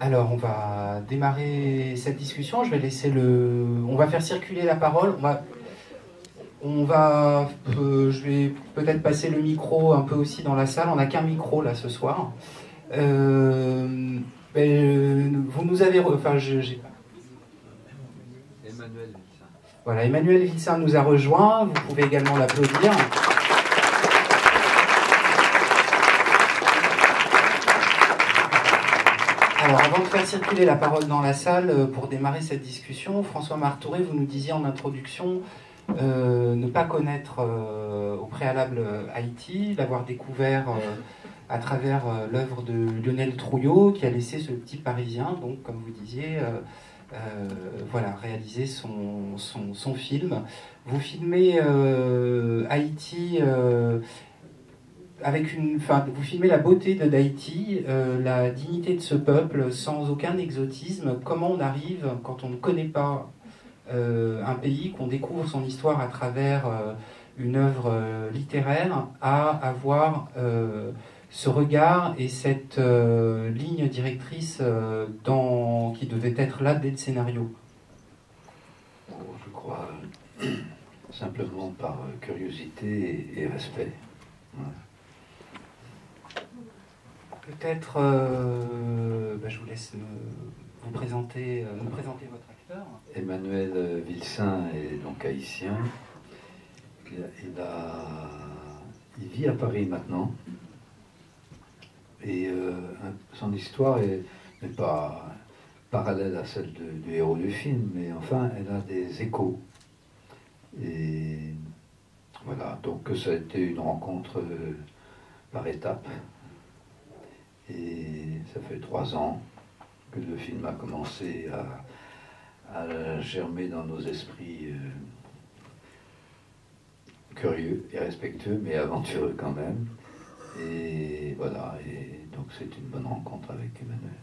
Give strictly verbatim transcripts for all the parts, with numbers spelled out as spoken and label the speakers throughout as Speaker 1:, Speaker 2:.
Speaker 1: Alors, on va démarrer cette discussion. Je vais laisser le... On va faire circuler la parole. On va... On va... Euh, je vais peut-être passer le micro un peu aussi dans la salle. On n'a qu'un micro, là, ce soir. Euh... Ben, vous nous avez... Enfin, je... j'ai...
Speaker 2: Emmanuel Vilsin.
Speaker 1: Voilà, Emmanuel Vilsin nous a rejoint. Vous pouvez également l'applaudir. Alors, avant de faire circuler la parole dans la salle, pour démarrer cette discussion, François Martouré, vous nous disiez en introduction euh, ne pas connaître euh, au préalable euh, Haïti, l'avoir découvert euh, à travers euh, l'œuvre de Lionel Trouillot, qui a laissé ce petit Parisien, donc comme vous disiez, euh, euh, voilà, réaliser son, son, son film. Vous filmez euh, Haïti... Euh, Avec une, enfin, vous filmez la beauté de d'Haïti, euh, la dignité de ce peuple, sans aucun exotisme. Comment on arrive, quand on ne connaît pas euh, un pays, qu'on découvre son histoire à travers euh, une œuvre euh, littéraire, à avoir euh, ce regard et cette euh, ligne directrice euh, dans, qui devait être là dès le scénario?
Speaker 3: Oh, je crois euh, simplement par euh, curiosité et, et respect. Ouais.
Speaker 1: Peut-être, euh, bah, je vous laisse me, vous présenter, euh, nous présenter votre acteur.
Speaker 3: Emmanuel Vilsin est donc haïtien. Il, a, il, a, il vit à Paris maintenant. Et euh, son histoire n'est pas parallèle à celle de, du héros du film, mais enfin, elle a des échos. Et voilà, donc ça a été une rencontre euh, par étapes. Et ça fait trois ans que le film a commencé à, à germer dans nos esprits euh, curieux et respectueux, mais aventureux quand même. Et voilà, et donc c'est une bonne rencontre avec Emmanuel.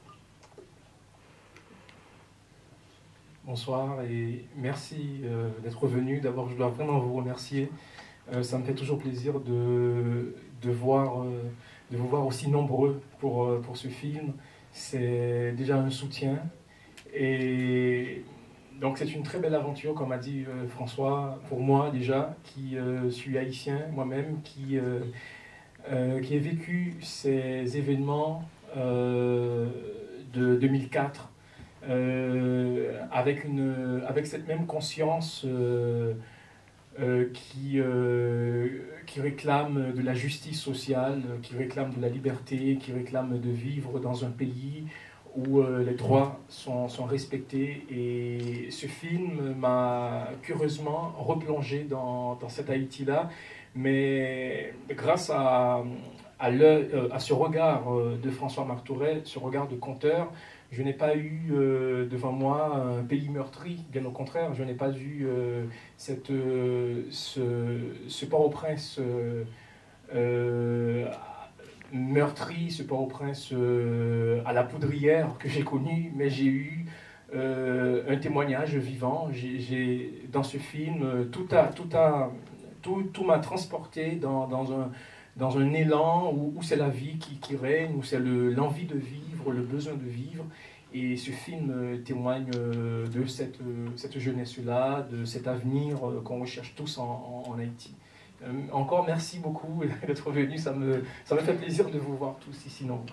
Speaker 4: Bonsoir et merci euh, d'être venu. D'abord, je dois vraiment vous remercier. Euh, ça me fait toujours plaisir de, de voir... Euh, de vous voir aussi nombreux pour, pour ce film. C'est déjà un soutien. Et donc c'est une très belle aventure, comme a dit euh, François, pour moi déjà, qui euh, suis haïtien moi-même, qui, euh, euh, qui ai vécu ces événements euh, de deux mille quatre euh, avec, une, avec cette même conscience euh, Euh, qui, euh, qui réclame de la justice sociale, qui réclame de la liberté, qui réclame de vivre dans un pays où euh, les droits sont, sont respectés. Et ce film m'a curieusement replongé dans, dans cet Haïti-là, mais grâce à, à, le, à ce regard de François Martouré, ce regard de conteur, je n'ai pas eu euh, devant moi un pays meurtri, bien au contraire, je n'ai pas eu euh, cette, euh, ce, ce Port-au-Prince euh, euh, meurtri, ce Port-au-Prince euh, à la poudrière que j'ai connu, mais j'ai eu euh, un témoignage vivant. J'ai, j'ai, dans ce film, tout a, tout a, tout, tout m'a transporté dans, dans un dans un élan où, où c'est la vie qui, qui règne, où c'est le, l'envie de vivre, le besoin de vivre. Et ce film témoigne de cette, cette jeunesse-là, de cet avenir qu'on recherche tous en, en, en Haïti. Euh, encore merci beaucoup d'être venu, ça me, ça me fait plaisir de vous voir tous ici nombreux.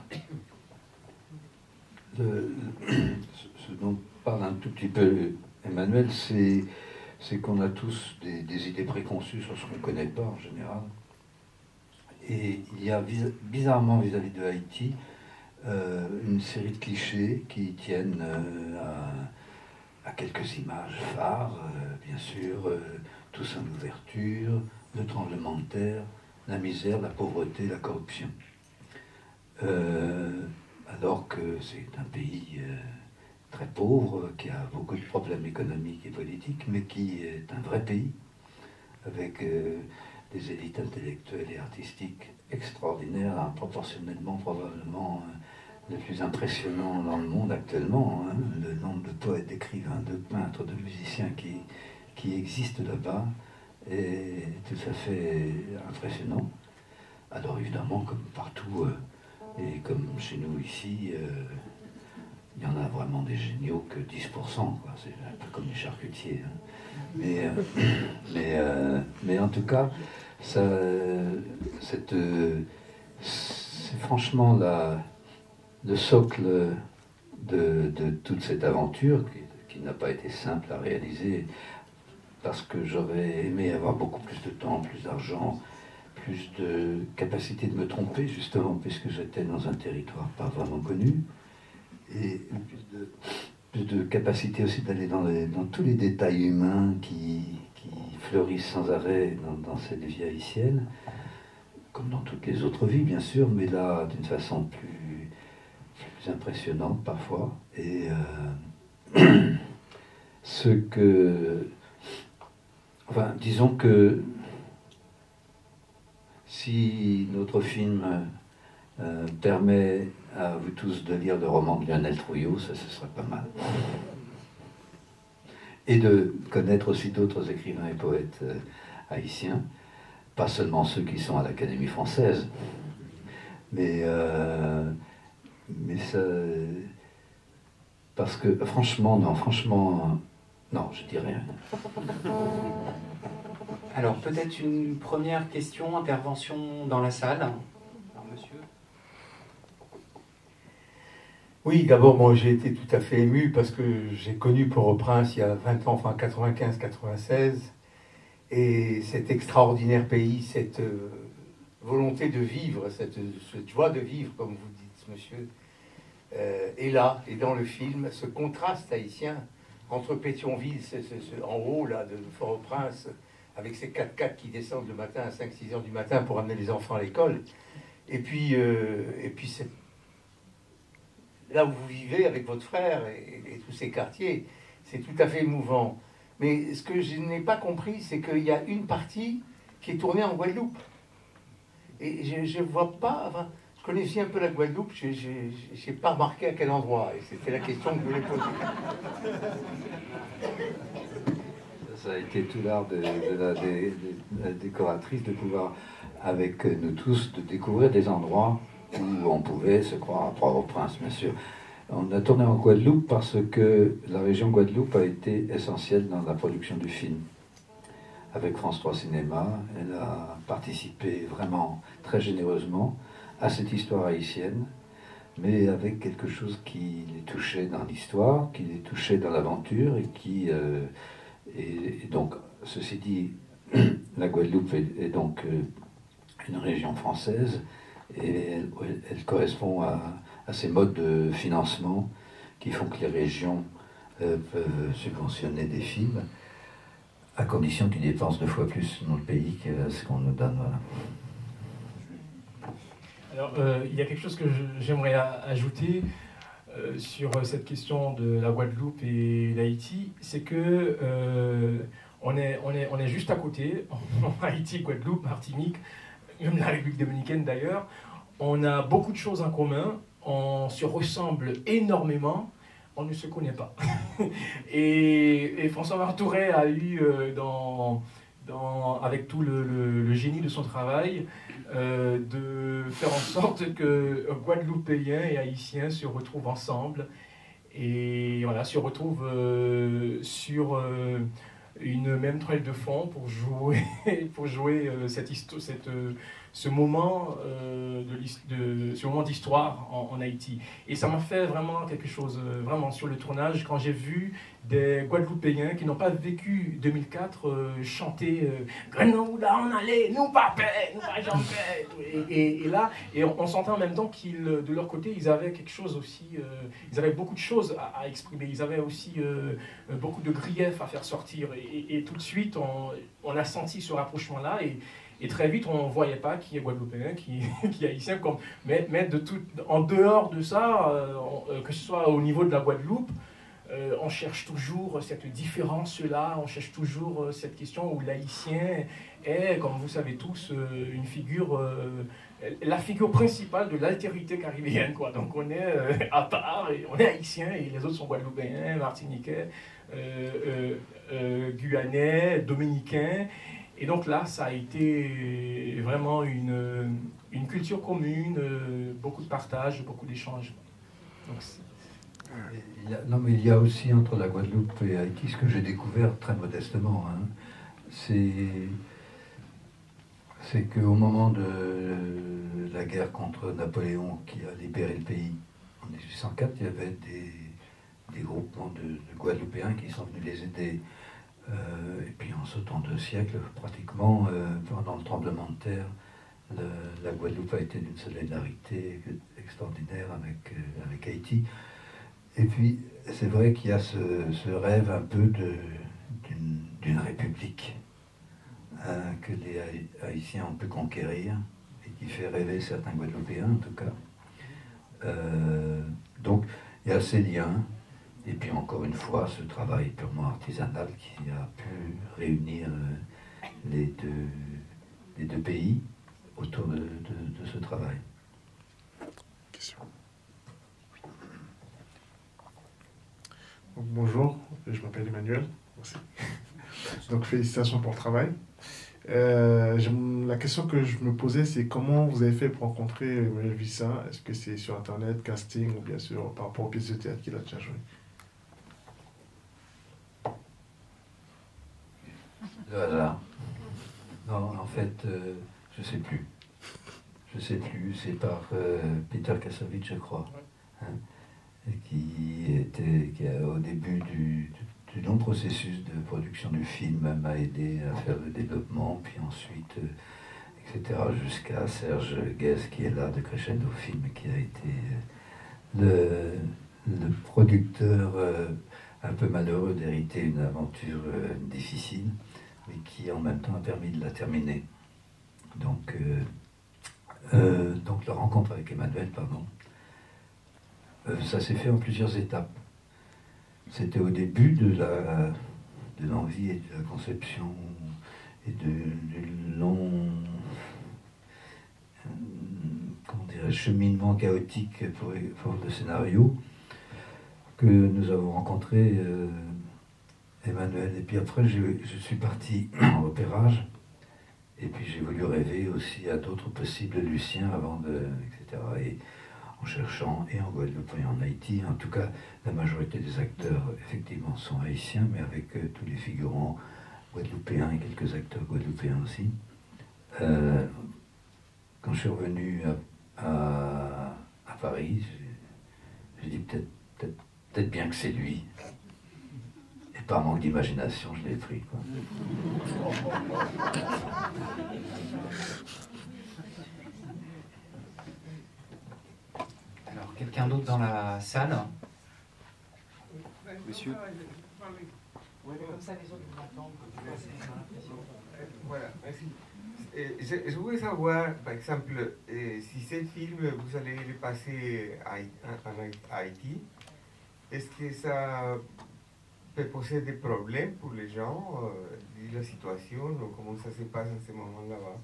Speaker 3: Le, ce dont parle un tout petit peu Emmanuel, c'est, c'est qu'on a tous des, des idées préconçues sur ce qu'on ne connaît pas en général. Et il y a bizarrement vis-à-vis de Haïti euh, une série de clichés qui tiennent euh, à, à quelques images phares, euh, bien sûr, euh, Toussaint l'ouverture, le tremblement de terre, la misère, la pauvreté, la corruption. Euh, alors que c'est un pays euh, très pauvre, qui a beaucoup de problèmes économiques et politiques, mais qui est un vrai pays, avec... Euh, des élites intellectuelles et artistiques extraordinaires, hein, proportionnellement probablement euh, les plus impressionnants dans le monde actuellement. Hein, le nombre de poètes, d'écrivains, de peintres, de musiciens qui, qui existent là-bas est tout à fait impressionnant. Alors évidemment, comme partout, euh, et comme chez nous ici, euh, il y en a vraiment des géniaux que dix pour cent, quoi. C'est un peu comme les charcutiers. Hein. Mais, euh, mais, euh, mais en tout cas, ça, cette, c'est franchement la, le socle de, de toute cette aventure qui, qui n'a pas été simple à réaliser parce que j'aurais aimé avoir beaucoup plus de temps, plus d'argent, plus de capacité de me tromper, justement, puisque j'étais dans un territoire pas vraiment connu, et plus de, plus de capacité aussi d'aller dans, les, dans tous les détails humains qui, qui fleurissent sans arrêt dans, dans cette vie haïtienne, comme dans toutes les autres vies, bien sûr, mais là, d'une façon plus, plus impressionnante parfois. Et euh, ce que... Enfin, disons que si notre film euh, permet à vous tous de lire le roman de Lionel Trouillot, ça, ce serait pas mal. Et de connaître aussi d'autres écrivains et poètes euh, haïtiens, pas seulement ceux qui sont à l'Académie française, mais, euh, mais ça... Parce que, franchement, non, franchement, non, je dirais rien.
Speaker 1: Alors, peut-être une première question, intervention dans la salle. Alors, monsieur.
Speaker 2: Oui, d'abord, moi j'ai été tout à fait ému parce que j'ai connu Port-au-Prince il y a vingt ans, enfin quatre-vingt-quinze quatre-vingt-seize, et cet extraordinaire pays, cette euh, volonté de vivre, cette, cette joie de vivre, comme vous dites, monsieur, euh, est là, et dans le film, ce contraste haïtien entre Pétionville, ce, ce, ce, en haut là, de Fort-au-Prince, avec ces quatre-quatre qui descendent le matin à cinq six heures du matin pour amener les enfants à l'école, et puis, euh, et puis cette là où vous vivez avec votre frère et, et tous ces quartiers, c'est tout à fait émouvant. Mais ce que je n'ai pas compris, c'est qu'il y a une partie qui est tournée en Guadeloupe. Et je ne vois pas... Enfin, je connaissais un peu la Guadeloupe, je n'ai pas remarqué à quel endroit. Et c'était la question que je voulais poser.
Speaker 3: Ça a été tout l'art de, de, la, de, de la décoratrice de pouvoir, avec nous tous, de découvrir des endroits où on pouvait se croire à Port-au-Prince, bien sûr. On a tourné en Guadeloupe parce que la région Guadeloupe a été essentielle dans la production du film. Avec France trois Cinéma, elle a participé vraiment très généreusement à cette histoire haïtienne, mais avec quelque chose qui les touchait dans l'histoire, qui les touchait dans l'aventure, et qui... Euh, et, et donc, ceci dit, la Guadeloupe est, est donc euh, une région française, et elle, elle correspond à, à ces modes de financement qui font que les régions euh, peuvent subventionner des films, à condition qu'ils dépensent deux fois plus dans le pays que ce qu'on nous donne. Voilà.
Speaker 4: Alors, euh, il y a quelque chose que j'aimerais ajouter euh, sur cette question de la Guadeloupe et d'Haïti, c'est que euh, on, est, on, est, on est juste à côté, Haïti, Guadeloupe, Martinique, même la République dominicaine d'ailleurs. On a beaucoup de choses en commun, on se ressemble énormément, on ne se connaît pas. et, et François Martouret a eu, euh, dans, dans, avec tout le, le, le génie de son travail, euh, de faire en sorte que Guadeloupéens et Haïtiens se retrouvent ensemble et voilà, se retrouvent euh, sur euh, une même toile de fond pour jouer, pour jouer euh, cette histoire, cette, euh, ce moment euh, de, de ce moment d'histoire en, en Haïti. Et ça m'a fait vraiment quelque chose, euh, vraiment sur le tournage, quand j'ai vu des Guadeloupéens qui n'ont pas vécu deux mille quatre euh, chanter euh, « Grenouille, là on allait, nous pas paix, nous pas jamais paix » et, et, et là, et on, on sentait en même temps qu'ils, de leur côté, ils avaient quelque chose aussi, euh, ils avaient beaucoup de choses à, à exprimer, ils avaient aussi euh, beaucoup de griefs à faire sortir. Et, et, et tout de suite, on, on a senti ce rapprochement-là, et Et très vite, on ne voyait pas qui est guadeloupéen, qui, qui est haïtien. Comme, mais mais de tout, en dehors de ça, euh, on, que ce soit au niveau de la Guadeloupe, euh, on cherche toujours cette différence-là, on cherche toujours euh, cette question où l'haïtien est, comme vous savez tous, euh, une figure, euh, la figure principale de l'altérité caribéenne, quoi. Donc on est euh, à part, et on est haïtien, et les autres sont guadeloupéens, martiniquais, euh, euh, euh, guyanais, dominicains. Et donc là, ça a été vraiment une, une culture commune, beaucoup de partage, beaucoup d'échanges. Donc,
Speaker 3: Il y a, non, mais il y a aussi entre la Guadeloupe et Haïti ce que j'ai découvert très modestement. Hein, c'est c'est qu'au moment de la guerre contre Napoléon qui a libéré le pays en mille huit cent quatre, il y avait des, des groupements de, de Guadeloupéens qui sont venus les aider. Euh, et puis en sautant deux siècles, pratiquement, euh, pendant le tremblement de terre, le, la Guadeloupe a été d'une solidarité extraordinaire avec, euh, avec Haïti. Et puis, c'est vrai qu'il y a ce, ce rêve un peu d'une d'une république hein, que les Haïtiens ont pu conquérir et qui fait rêver certains Guadeloupéens, en tout cas. Euh, donc, il y a ces liens. Et puis, encore une fois, ce travail purement artisanal qui a pu réunir euh, les, deux, les deux pays autour de, de, de ce travail.
Speaker 5: Question. Donc, bonjour, je m'appelle Emmanuel. Merci. Donc félicitations pour le travail. Euh, la question que je me posais, c'est comment vous avez fait pour rencontrer Emmanuel Vissin? Est-ce que c'est sur Internet, casting, ou bien sûr par rapport aux pièces de théâtre qu'il a déjà jouées?
Speaker 3: Le hasard. Non, en fait, euh, je sais plus. Je sais plus. C'est par euh, Peter Kassovitz, je crois, hein, qui était, qui a, au début du, du, du long processus de production du film, m'a aidé à faire le développement, puis ensuite, euh, et cetera, jusqu'à Serge Guest, qui est là de Crescendo Film, qui a été euh, le, le producteur euh, un peu malheureux d'hériter une aventure euh, difficile, mais qui en même temps a permis de la terminer. Donc, euh, euh, donc la rencontre avec Emmanuel, pardon, euh, ça s'est fait en plusieurs étapes. C'était au début de la de l'envie et de la conception et de, du long euh, comment dirais, cheminement chaotique pour, pour le scénario que nous avons rencontré euh, Emmanuel. Et puis après, je, je suis parti en repérage. Et puis j'ai voulu rêver aussi à d'autres possibles Luciens avant de... et cetera. Et en cherchant, et en Guadeloupe et en Haïti, en tout cas, la majorité des acteurs, effectivement, sont haïtiens, mais avec euh, tous les figurants guadeloupéens et quelques acteurs guadeloupéens aussi. Euh, quand je suis revenu à, à, à Paris, j'ai dit peut-être peut-être, peut-être bien que c'est lui. Et par manque d'imagination, je l'ai pris, quoi.
Speaker 1: Alors, quelqu'un d'autre dans la salle? Monsieur?
Speaker 6: Comme ça, les autres vont attendre. Voilà, merci. Je, je voulais savoir, par exemple, si ce film, vous allez le passer à, à Haïti, est-ce que ça peut poser des problèmes pour les gens, euh, la situation, ou comment ça se passe en ce moment là-bas?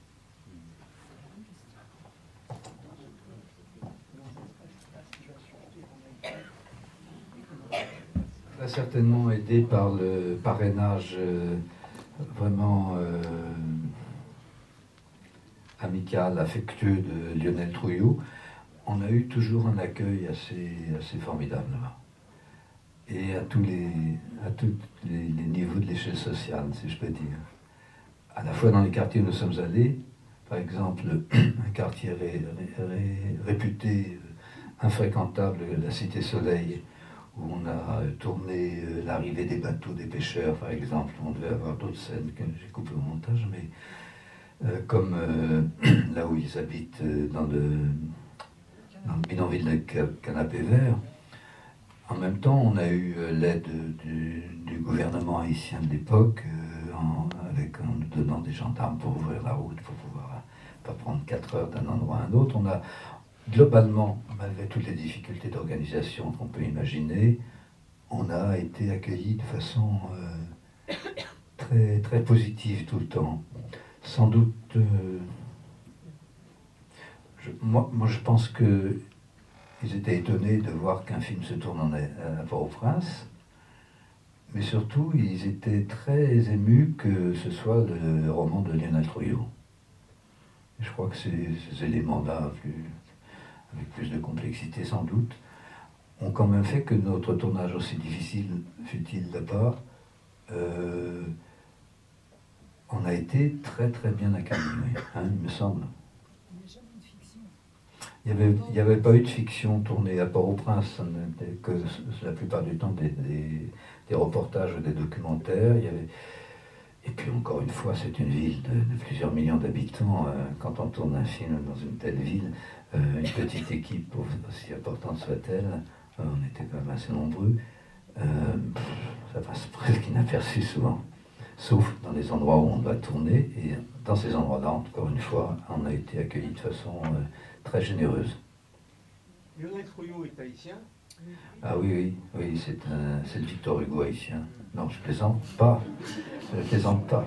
Speaker 3: Ça a certainement aidé par le parrainage euh, vraiment euh, amical, affectueux de Lionel Trouillot. On a eu toujours un accueil assez, assez formidable là-bas. Et à tous les, à tous les, les niveaux de l'échelle sociale, si je peux dire. À la fois dans les quartiers où nous sommes allés, par exemple, un quartier ré, ré, ré, réputé infréquentable, la Cité Soleil, où on a tourné l'arrivée des bateaux des pêcheurs, par exemple. On devait avoir d'autres scènes que j'ai coupées au montage, mais euh, comme euh, là où ils habitent, euh, dans, le, dans le bidonville de Canapé Vert. En même temps, on a eu euh, l'aide du, du gouvernement haïtien de l'époque, euh, en, avec, en nous donnant des gendarmes pour ouvrir la route, pour pouvoir euh, pas prendre quatre heures d'un endroit à un autre. On a globalement, malgré toutes les difficultés d'organisation qu'on peut imaginer, on a été accueillis de façon euh, très, très positive tout le temps. Sans doute, euh, je, moi, moi je pense que ils étaient étonnés de voir qu'un film se tourne en, à Port-au-Prince, mais surtout, ils étaient très émus que ce soit le, le roman de Lionel Trouillot. Et je crois que ces, ces éléments-là, plus, avec plus de complexité sans doute, ont quand même fait que notre tournage, aussi difficile fut-il là-bas, euh, on a été très très bien accueillis, hein, il me semble. Il n'y avait, il y avait pas eu de fiction tournée à Port-au-Prince, ça n'était que la plupart du temps des, des, des reportages ou des documentaires. Il y avait... Et puis encore une fois, c'est une ville de, de plusieurs millions d'habitants. Euh, quand on tourne un film dans une telle ville, euh, une petite équipe, aussi importante soit-elle, euh, on était quand même assez nombreux, euh, ça passe presque inaperçu souvent. Sauf dans les endroits où on doit tourner. Et dans ces endroits-là, encore une fois, on a été accueillis de façon euh, très généreuse.
Speaker 2: Lionel Trouillot est haïtien?
Speaker 3: Ah oui, oui, oui, c'est c'est le Victor Hugo haïtien. Non, je plaisante pas. Je ne plaisante pas.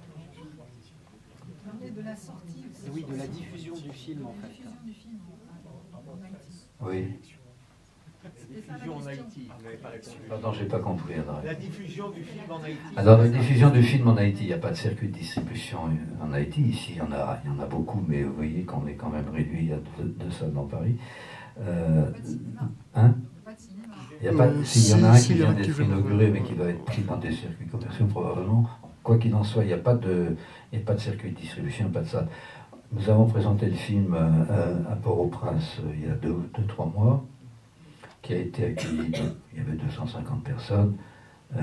Speaker 7: De la sortie aussi.
Speaker 1: Oui, de la diffusion du film en fait.
Speaker 7: Diffusion du film en Haïti.
Speaker 3: Oui.
Speaker 2: Diffusion en Haïti, vous n'avez pas répondu.
Speaker 3: Pardon, j'ai pas compris. Alors.
Speaker 2: La diffusion du film en Haïti.
Speaker 3: Alors, la diffusion du film en Haïti, il n'y a pas de circuit de distribution en Haïti. Ici, il y en a, il y en a beaucoup, mais vous voyez qu'on est quand même réduit à deux, deux salles dans Paris. Euh, hein? Il y a pas,
Speaker 5: Euh,
Speaker 3: s'il y en a un
Speaker 5: si,
Speaker 3: qui
Speaker 5: si,
Speaker 3: vient
Speaker 5: qui
Speaker 3: d'être
Speaker 5: vient de-
Speaker 3: inauguré, mais qui va être pris dans des circuits commerciaux probablement. Quoi qu'il en soit, il n'y a pas de, il n'y a pas de circuit de distribution, pas de salle. Nous avons présenté le film euh, à Port-au-Prince euh, il y a deux, deux, trois mois, qui a été accueilli. De, il y avait deux cent cinquante personnes, euh,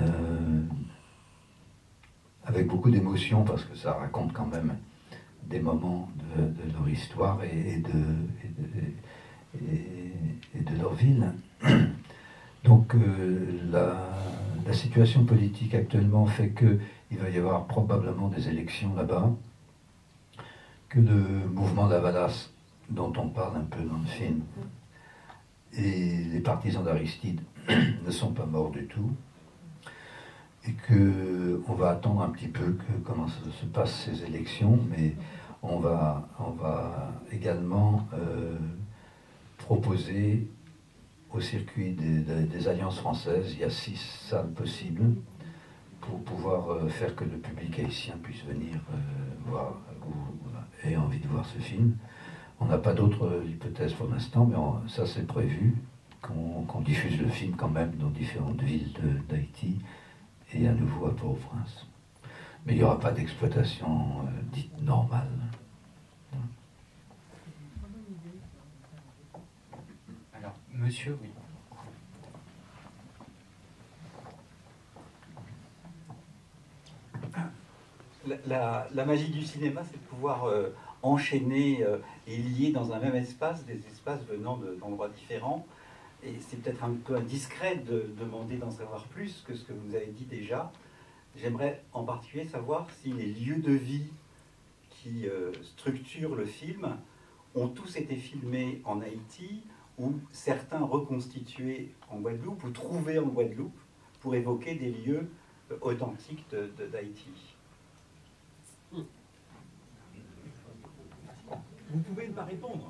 Speaker 3: avec beaucoup d'émotion parce que ça raconte quand même des moments de, de leur histoire et, et, de, et, de, et, et de leur ville. Donc euh, la, la situation politique actuellement fait qu'il va y avoir probablement des élections là-bas, que le mouvement d'Avalas, dont on parle un peu dans le film, et les partisans d'Aristide ne sont pas morts du tout, et qu'on va attendre un petit peu que, comment se passent ces élections, mais on va, on va également euh, proposer au circuit des, des, des alliances françaises, il y a six salles possibles pour pouvoir euh, faire que le public haïtien puisse venir euh, voir ou, ou ait envie de voir ce film. On n'a pas d'autres hypothèses pour l'instant, mais on, ça c'est prévu, qu'on qu'on diffuse le film quand même dans différentes villes d'Haïti et à nouveau à Port-au-Prince. Mais il n'y aura pas d'exploitation euh, dite normale.
Speaker 1: Alors, monsieur, oui.
Speaker 8: La, la, la magie du cinéma, c'est de pouvoir euh, enchaîner euh, et lier dans un même espace des espaces venant de- d'endroits différents. Et c'est peut-être un peu indiscret de demander d'en savoir plus que ce que vous avez dit déjà. J'aimerais en particulier savoir si les lieux de vie qui euh, structurent le film ont tous été filmés en Haïti ou certains reconstitués en Guadeloupe ou trouvés en Guadeloupe pour évoquer des lieux euh, authentiques de- de- d'Haïti.
Speaker 1: Vous pouvez ne pas répondre.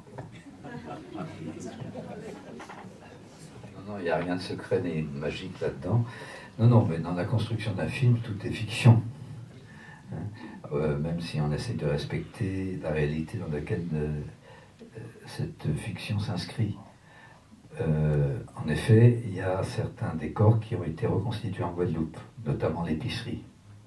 Speaker 3: Non, non, il n'y a rien de secret ni de magique là-dedans. Non, non, mais dans la construction d'un film, tout est fiction. Hein, euh, même si on essaie de respecter la réalité dans laquelle euh, euh, cette fiction s'inscrit. Euh, en effet, il y a certains décors qui ont été reconstitués en Guadeloupe, notamment l'épicerie.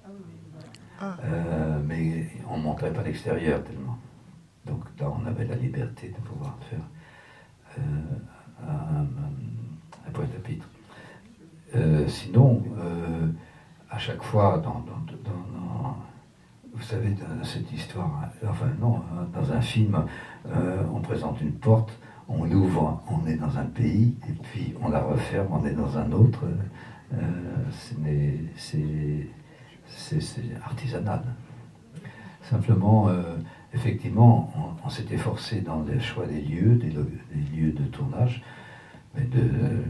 Speaker 3: Euh, mais on ne montrait pas l'extérieur tellement. Donc là, on avait la liberté de pouvoir faire euh, un, un, un pointe-à-pitre. Euh, sinon, euh, à chaque fois, dans, dans, dans, dans- vous savez, dans cette histoire, enfin non, dans un film, euh, on présente une porte, on l'ouvre, on est dans un pays, et puis on la referme, on est dans un autre. Euh, c'est- c'est c'est- c'est artisanal. Simplement, euh, effectivement, on, on s'est efforcé dans le choix des lieux, des, lo- des lieux de tournage, mais de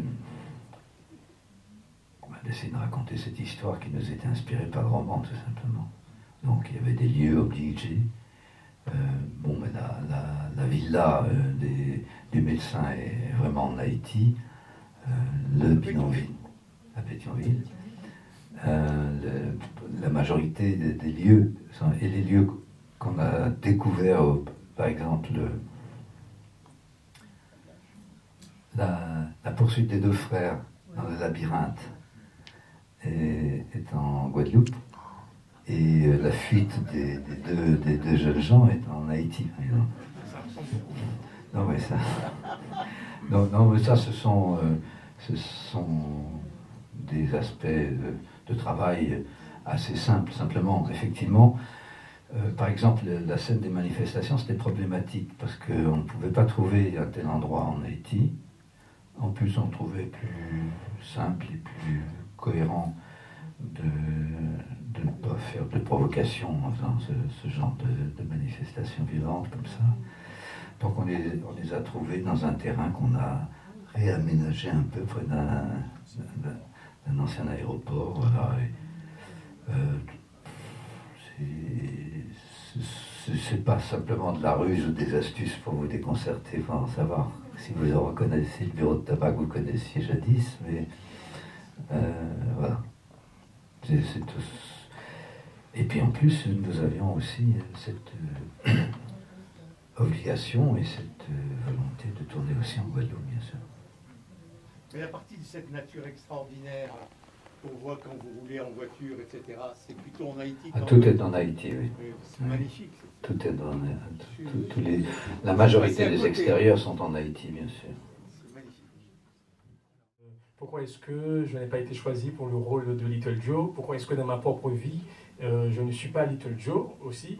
Speaker 3: bah, d'essayer de raconter cette histoire qui nous était inspirée par le roman, tout simplement. Donc il y avait des lieux obligés. Euh, bon, mais la, la, la villa euh, des, du médecin est vraiment en Haïti, euh, le bidonville à Pétionville. Euh, le- la majorité des, des lieux sont- et les lieux qu'on a découverts, euh, par exemple le, la, la poursuite des deux frères dans le labyrinthe est, est en Guadeloupe. Et euh, la fuite des, des, deux, des deux jeunes gens est en Haïti. Non, mais ça, non, non, mais ça, ce sont, euh, ce sont des aspects de, de travail assez simples, simplement. Effectivement, euh, par exemple, la scène des manifestations, c'était problématique parce qu'on ne pouvait pas trouver un tel endroit en Haïti. En plus, on trouvait plus simple et plus cohérent de, de ne pas faire de provocation en faisant ce, ce genre de, de manifestations violentes comme ça. Donc on les, on les a trouvés dans un terrain qu'on a réaménagé un peu près d'un, d'un ancien aéroport. Voilà. Et, euh, c'est, c'est pas simplement de la ruse ou des astuces pour vous déconcerter, pour savoir si vous reconnaissez le bureau de tabac que vous connaissiez jadis, mais euh, voilà. C'est, c'est tout. Et puis en plus, nous avions aussi cette euh, obligation et cette euh, volonté de tourner aussi en Guadeloupe, bien sûr.
Speaker 2: Mais à partir de cette nature extraordinaire qu'on voit quand vous roulez en voiture, et cetera, c'est plutôt en Haïti.
Speaker 3: Ah, tout est en Haïti, oui.
Speaker 2: oui c'est oui. magnifique.
Speaker 3: Tout est dans tout, tout, tous les, la majorité des extérieurs sont en Haïti, bien sûr.
Speaker 2: C'est magnifique.
Speaker 4: Pourquoi est-ce que je n'ai pas été choisi pour le rôle de Little Joe? Pourquoi est-ce que dans ma propre vie, euh, je ne suis pas Little Joe aussi?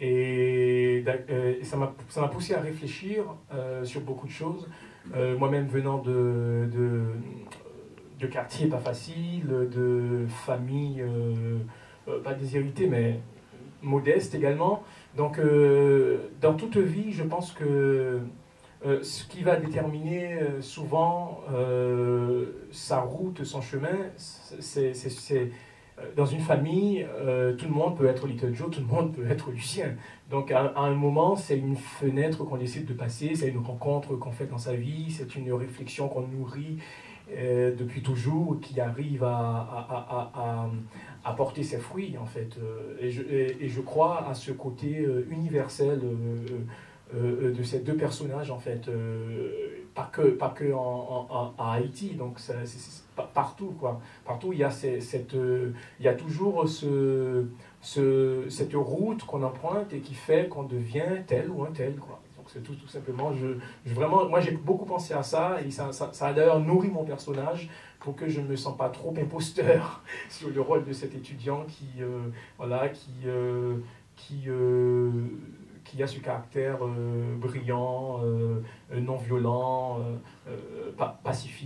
Speaker 4: Et euh, ça m'a ça m'a poussé à réfléchir euh, sur beaucoup de choses. Euh, moi-même venant de, de, de quartiers pas faciles, de familles euh, euh, pas déshéritées, mais modestes également. Donc, euh, dans toute vie, je pense que euh, ce qui va déterminer euh, souvent euh, sa route, son chemin, c'est, c'est, c'est dans une famille, euh, tout le monde peut être Little Joe, tout le monde peut être Lucien. Donc, à, à un moment, c'est une fenêtre qu'on décide de passer, c'est une rencontre qu'on fait dans sa vie, c'est une réflexion qu'on nourrit euh, depuis toujours, qui arrive à, à, à, à, à porter ses fruits, en fait. Et je, et, et je crois à ce côté euh, universel euh, euh, de ces deux personnages, en fait. Euh, pas que, pas que en, en, en Haïti, donc c'est, c'est, c'est partout, quoi. Partout, il y a, ces, cette, euh, il y a toujours ce, ce, cette route qu'on emprunte et qui fait qu'on devient tel ou un tel, quoi. Donc c'est tout, tout simplement, je, je, vraiment, moi j'ai beaucoup pensé à ça, et ça, ça, ça a d'ailleurs nourri mon personnage pour que je ne me sens pas trop imposteur sur le rôle de cet étudiant qui, euh, voilà, qui, euh, qui, euh, qui a ce caractère euh, brillant, euh, non violent, euh, euh, pacifique.